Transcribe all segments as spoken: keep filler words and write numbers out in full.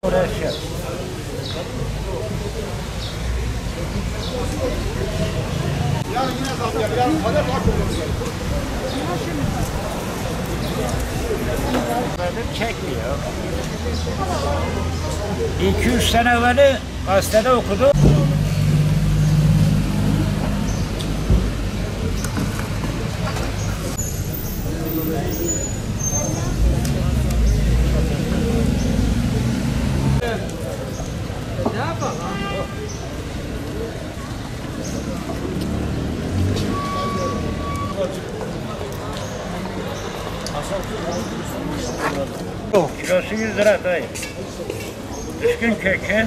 Uğraşıyor. Yani yine zam geldi. Yani talep var çok Böyle çekmiyor. iki üç sene evveli gazetede okudum. Ne yapalım? Kilosu yüz lira dayı. Üskün kökü.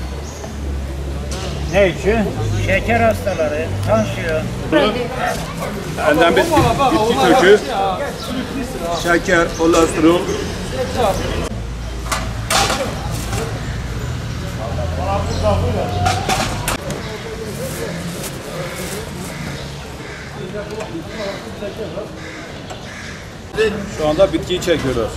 Ne için? Şeker hastaları, tansiyon. Benden bir bitki kökü, şeker, kolesterol. Şu anda bitkiyi çekiyoruz.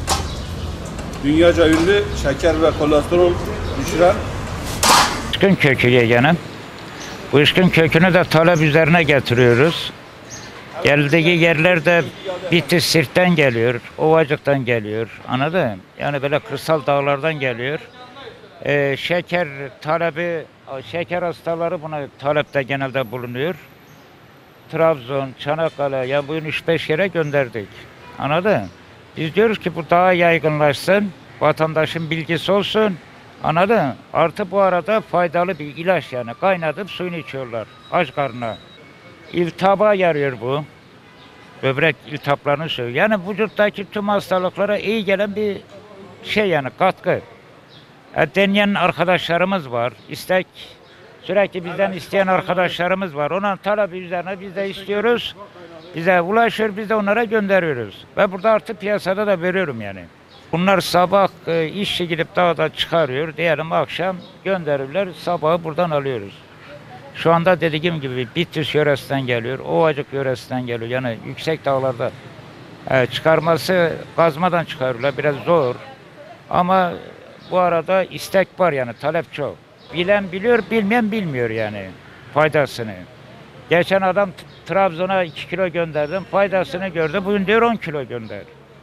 Dünyaca ünlü şeker ve kolesterol düşüren Üskün kökü yeğenim. Bu üskün kökünü de talep üzerine getiriyoruz. Geldiği yerlerde Bitlis Sirt'ten geliyor, Ovacık'tan geliyor. Anladın? Yani böyle kırsal dağlardan geliyor. Ee, şeker talebi, şeker hastaları buna talepte genelde bulunuyor. Trabzon, Çanakkale, ya bugün üç beş yere gönderdik. Anladın? Biz diyoruz ki bu daha yaygınlaşsın, vatandaşın bilgisi olsun. Anladın? Artı bu arada faydalı bir ilaç yani. Kaynatıp suyunu içiyorlar aç karnına. İltihaba yarıyor bu. Böbrek iltihaplarını söylüyor. Yani vücuttaki tüm hastalıklara iyi gelen bir şey yani katkı. E, deneyen arkadaşlarımız var. İstek sürekli bizden isteyen arkadaşlarımız var. Onun talebi üzerine biz de istiyoruz. Bize ulaşıyor, biz de onlara gönderiyoruz. Ve burada artık piyasada da veriyorum yani. Bunlar sabah e, işçi gidip dağda çıkarıyor. Diyelim akşam gönderirler. Sabahı buradan alıyoruz. Şu anda dediğim gibi Bitlis yöresinden geliyor. Ovacık yöresinden geliyor. Yani yüksek dağlarda e, çıkarması kazmadan çıkarıyorlar. Biraz zor. Ama bu arada istek var yani talep çok. Bilen biliyor, bilmeyen bilmiyor yani faydasını. Geçen adam Trabzon'a iki kilo gönderdim. Faydasını gördü. Bugün diyor on kilo gönder.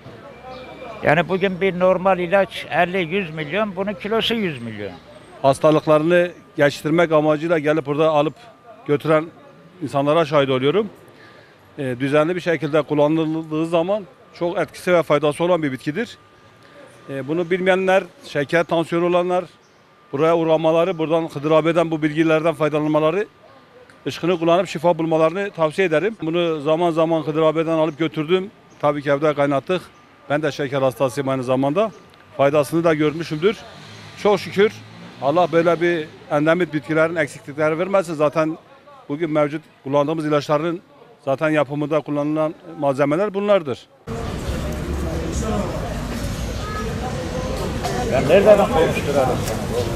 Yani bugün bir normal ilaç elli yüz milyon, bunun kilosu yüz milyon. hastalıklarını geçiştirmek amacıyla gelip burada alıp götüren insanlara şahit oluyorum. E, düzenli bir şekilde kullanıldığı zaman çok etkisi ve faydası olan bir bitkidir. E, bunu bilmeyenler, şeker, tansiyon olanlar buraya uğramaları, buradan Hıdır abi'den bu bilgilerden faydalanmaları, ışkını kullanıp şifa bulmalarını tavsiye ederim. Bunu zaman zaman Hıdır abi'den alıp götürdüm. Tabii ki evde kaynattık. Ben de şeker hastasıyım aynı zamanda. Faydasını da görmüşümdür. Çok şükür Allah böyle bir endemik bitkilerin eksiklikleri vermesin. Zaten bugün mevcut kullandığımız ilaçların zaten yapımında kullanılan malzemeler bunlardır. Ben nereden konuşturarım sana?